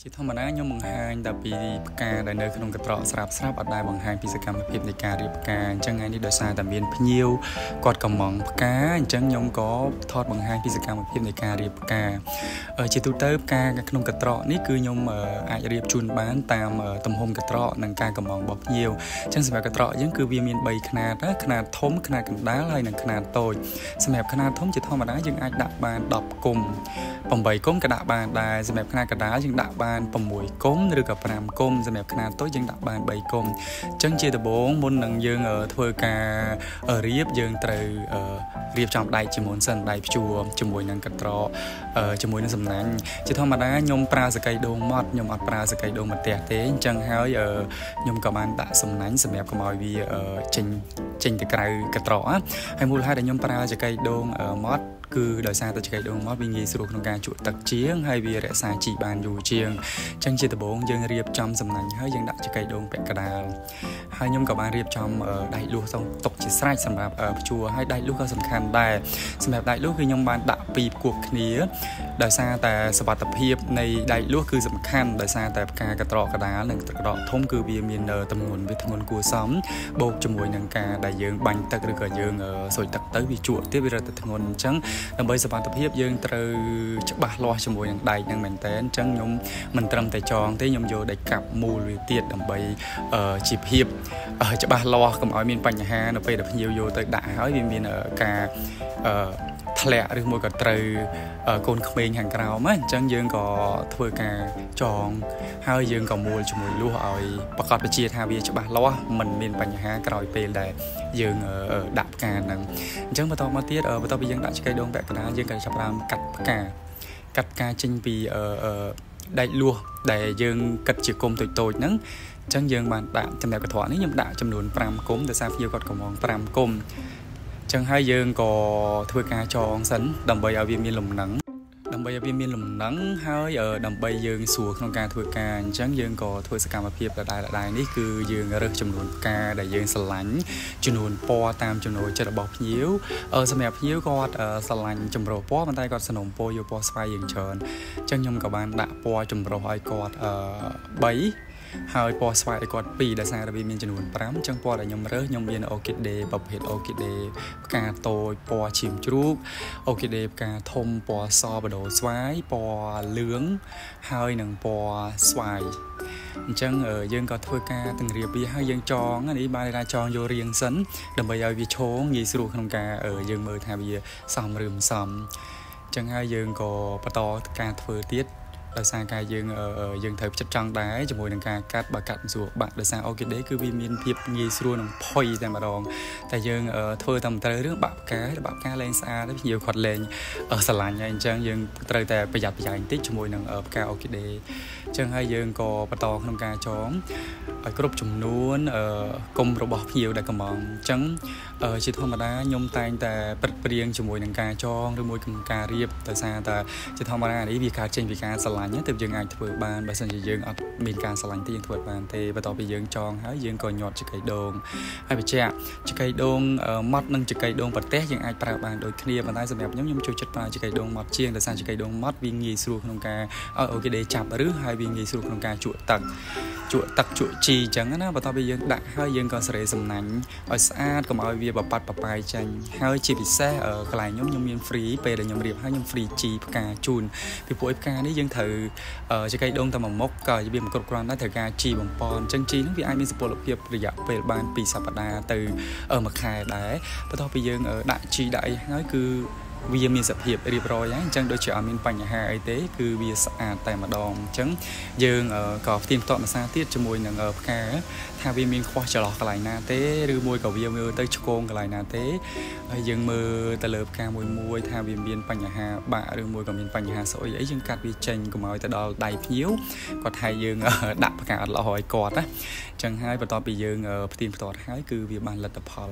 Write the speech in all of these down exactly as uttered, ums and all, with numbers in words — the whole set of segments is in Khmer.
ជាធម្មតាខ្ញុំបង្ហាញតែពីផ្កាដែលនៅក្នុងកត្រកស្រាប់ស្រាប់អត់ដែលបង្ហាញពីសកម្មភាពនៃការរៀបផ្កាអញ្ចឹងថ្ងៃនេះដោយសារតែមានភ្ញៀវគាត់កំងផ្កាអញ្ចឹងខ្ញុំក៏ថតបង្ហាញពីសកម្មភាពនៃការរៀបផ្កាជាទូទៅផ្កាក្នុងកត្រកនេះគឺខ្ញុំអាចរៀបជូនបានតាមទំហំកត្រកនិងការកំងរបស់ភ្ញៀវអញ្ចឹងសម្រាប់កត្រកយើងគឺវាមានបីខ្នាតខ្នាតធំខ្នាតកណ្ដាលហើយនិងខ្នាតតូចសម្រាប់ខ្នាតធំជាធម្មតាយើងអាចដាក់បានដប់គុំeightគុំក៏ដាក់បានដែរសម្រាប់ខ្នាតកណ្ដាលយើងដាក់បានsixគុំឬក៏fiveគុំសម្រាប់ខ្នាតតូចយើងដាក់បានthreeគុំអញ្ចឹងជាដំបូងមុននឹងយើងធ្វើការរៀបយើងត្រូវរៀបចំដែកជាមុនសិនដែកព្យួរជាមួយនឹងកត្រកជាមួយនឹងសំណាញ់ជាធម្មតាខ្ញុំប្រើសរកៃដូងម៉ត់ខ្ញុំអត់ប្រើសរកៃដូងម្ទះទេអញ្ចឹងហើយខ្ញុំក៏បានដាក់សំណាញ់សម្រាប់កុំឲ្យវាចេញចេញទៅក្រៅកត្រកហើយមូលហេតុដែលខ្ញុំប្រើសរកៃដូងម៉ត់គឺដោយសារតែចង្កេះដូងមកវាងាយស្រួលក្នុងការជក់ទឹកជាងហើយវារក្សាជីបានយូរជាងអញ្ចឹងជាដំបូងយើងរៀបចំសំណាញ់ហើយយើងដាក់ចង្កេះដូងពាក់កណ្ដាលហើយខ្ញុំក៏បានរៀបចំដៃលួសទុកជាស្រេចសម្រាប់ព្យួរហើយដៃលួសក៏សំខាន់ដែរសម្រាប់ដៃលួសគឺខ្ញុំបានដាក់ពីរផ្គប់គ្នាដោយសារតែសុវត្ថិភាពនៃដៃលួសគឺសំខាន់ដោយសារតែផ្កាកត្រកកណ្ដាលនិងកត្រកធំគឺវាមានទម្ងន់វាធ្ងន់គួរសមបូកជាមួយនឹងការដែលយើងបាញ់ទឹកឬក៏យើងសុយទឹកទៅវាជក់ទៀតវារត់ទៅធ្ងន់អញ្ចឹងដើម្បីសុវត្ថិភាពយើងត្រូវច្បាស់លាស់ជាមួយនឹងដែកហ្នឹងមែនតើអញ្ចឹងខ្ញុំមិនត្រឹមតែចងទេខ្ញុំយកដែកកាប់មូលវាទៀតដើម្បីជាភាពច្បាស់លាស់កុំឲ្យមានបញ្ហានៅពេលដែលភ្ញៀវយកទៅដាក់ហើយវាមានការធ្លាក់ឬមួយក៏ត្រូវកូនក្មេងខាងក្រោមអញ្ចឹងយើងក៏ធ្វើការចងហើយយើងក៏មូលជាមួយលួសឲ្យប្រកបវិជាថាវាច្បាស់លាស់មិនមានបញ្ហាក្រោយពេលដែលយើងដាក់ផ្កាហ្នឹងអញ្ចឹងបន្តមកទៀតបន្ទាប់ពីយើងដាក់ចង្កេះដូងពាក់កណ្ដាលយើងក៏ចាប់ផ្ដើមកាត់ផ្កាកាត់ផ្កាចេញពីដែកលួសដែលយើងកាត់ជាគុំតូចតូចហ្នឹងអញ្ចឹងយើងបានដាក់ចំណែកកត្រកនេះខ្ញុំដាក់ចំនួនfiveគុំដោយសារភ្ញៀវគាត់កំងfiveគុំចឹងហើយយើងក៏ធ្វើការចងសិនដើម្បីឲ្យវាមានលំនឹងដើម្បីឲ្យវាមានលំនឹងហើយដើម្បីយើងស្រួលក្នុងការធ្វើការអញ្ចឹងយើងក៏ធ្វើសកម្មភាពដដែលដដែលនេះគឺយើងរើសចំនួនផ្កាដែលយើងស្រឡាញ់ចំនួនពណ៌តាមចំណូលចិត្តរបស់ភ្ញៀវសម្រាប់ភ្ញៀវគាត់ស្រឡាញ់ចម្រុះពណ៌ប៉ុន្តែគាត់សនំពណ៌យកពណ៌ស្វាយយើងច្រើនអញ្ចឹងខ្ញុំក៏បានដាក់ពណ៌ចម្រុះឲ្យគាត់threeហើយពណ៌ស្វាយឲ្យគាត់twoដោយសារតែវាមានចំនួនfiveអញ្ចឹងពណ៌ដែលខ្ញុំរើសខ្ញុំមាន Orchidea ប្រភេទ Orchidea ផ្កាតូចពណ៌ឈាមជ្រូក Orchidea ផ្កាធំពណ៌សបដូរស្វាយពណ៌លឿងហើយនឹងពណ៌ស្វាយអញ្ចឹងយើងក៏ធ្វើការទាំងរៀបវាហើយយើងចងនេះបានថាចងយករៀងសិនដើម្បីឲ្យវាឈរងាយស្រួលក្នុងការយើងមើលថាវាសមឬមិនសមអញ្ចឹងហើយយើងក៏បន្តការធ្វើទៀតដោយសារការយើងយើងត្រូវចិត្តចង់ដែរជាមួយនឹងការកាត់បើកាត់ស្រួលបាក់ដោយសារ Orchidea គឺវាមានភាពងាយស្រួលនឹងផុយតែម្ដងតែយើងធ្វើតាមត្រូវរឿងបាក់ផ្កាបាក់ផ្កាលែងស្អាតភ្ញៀវគាត់លែងស្រឡាញ់ហើយអញ្ចឹងយើងត្រូវតែប្រយ័ត្នប្រយែងបន្តិចជាមួយនឹងផ្កា Orchidea អញ្ចឹងហើយយើងក៏បន្តក្នុងការចងឲ្យគ្រប់ចំនួនគុំរបស់ភ្ញៀវដែលកំងអញ្ចឹងជាធម្មតាខ្ញុំតែងតែព្រឹកព្រៀងជាមួយនឹងការចងឬមួយនឹងការរៀបដោយសារតែជាធម្មតានេះវាកើតចេញពីការស្រឡាញ់ទើបយើងអាចធ្វើបានបើមិនជាយើងអត់មានការស្រឡាញ់ទេយើងធ្វើបានទេបន្ទាប់ពីយើងចងហើយយើងក៏ញាត់ចង្កេះដូងហើយបញ្ជាក់ចង្កេះដូងម៉ត់និងចង្កេះដូងប្រទេសយើងអាចប្រើបានដូចគ្នាប៉ុន្តែសម្រាប់ខ្ញុំខ្ញុំចូលចិត្តប្រើចង្កេះដូងម៉ត់ជាងដោយសារចង្កេះដូងម៉ត់វាងាយស្រួលក្នុងការឲ្យអូខេដេចាប់ឬហើយវាងាយស្រួលក្នុងការជក់ទឹកជក់ទឹកជក់ជីអញ្ចឹងណាបន្ទាប់ពីយើងដាក់ហើយយើងក៏សេរីសំណាញ់ឲ្យស្អាតកុំឲ្យវាបបាត់បបាយចាញ់ហើយជាពិសេសកន្លែងខ្ញុំខ្ញុំមាន free ពេលដែលខ្ញុំរៀបហើយខ្ញុំ free ជីផ្កាជូនពីព្រោះផ្កានេះយើងត្រូវចង្កេះដូងតែមួយមុខក៏វាមិនគ្រប់គ្រាន់ដែរត្រូវការជីបំពន់អញ្ចឹងជីហ្នឹងវាអាចមានសុពលភាពរយៈពេលបានtwoសប្តាហ៍ទៅមួយខែដែរបន្ទាប់ពីយើងដាក់ជីដាក់អីហើយគឺវាមានសភាពរៀបរយហើយអញ្ចឹងដូចជាអត់មានបញ្ហាអីទេគឺវាស្អាតតែម្ដងអញ្ចឹងយើងក៏ផ្ទៀងផ្ទាត់ភាសាទៀតជាមួយនឹងផ្កាថាវាមានខ្វះចន្លោះកន្លែងណាទេឬមួយក៏វាមើលទៅឆ្កងកន្លែងណាទេហើយយើងមើលទៅលើផ្កាមួយមួយថាវាមានបញ្ហាបាក់ឬមួយក៏មានបញ្ហាស្អុយអីយើងកាត់វាចេញកុំឲ្យទៅដល់ដៃភ្ញៀវគាត់ថាយើងដាក់ផ្កាអត់ល្អឲ្យគាត់ណាអញ្ចឹងហើយបន្ទាប់ពីយើងផ្ទៀងផ្ទាត់ហើយគឺវាបានលទ្ធផល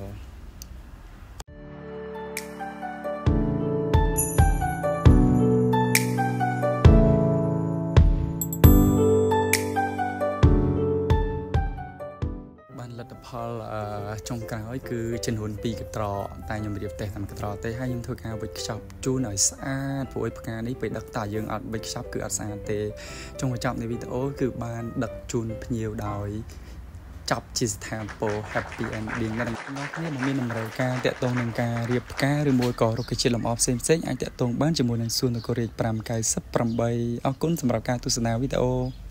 លលទ្ធផលចុងក្រោយគឺចំនួនពីរកត្រតែខ្ញុំរៀបតេស្តតាមកត្រទេហើយខ្ញុំធ្វើការវិចខ្ចប់ជូនឲ្យស្អាតព្រោះឲ្យផ្កានេះពេលដឹកតាយើងអត់វិចខ្ចប់គឺអត់ស្អាតទេចុងបញ្ចប់នៃវីដេអូគឺបានដឹកជូនភ្ញៀវដោយចាប់ជាស្ថាពរ Happy Ending ដល់អ្នកគ្នាមានតម្រូវការតាក់ទងនឹងការរៀបផ្កាឬមួយក៏រុក្ខជាតិលម្អផ្សេងៗអាចតាក់ទងបានជាមួយនឹងសួននគររាជfive ninety-eightអរគុណសម្រាប់ការទស្សនាវីដេអូ